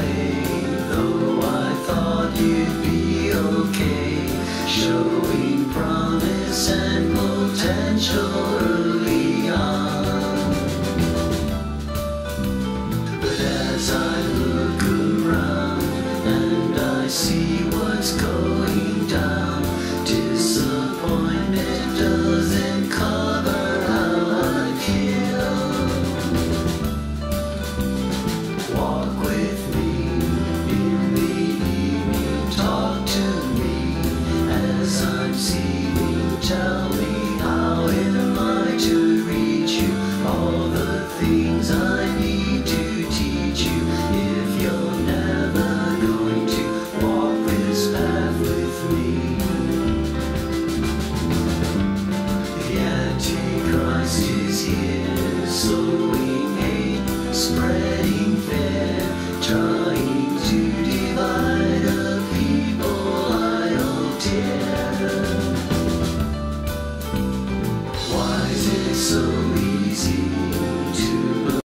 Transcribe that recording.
way, though I thought you'd be okay, showing promise and potential early on. But as I look around and I see what's going down, disappointment doesn't cover how I feel. Walk with me in the evening, talk to me as I'm seeing. Tell me, how am I to reach you? All the things I need to teach you, if you're never going to walk this path with me. The Antichrist is here, so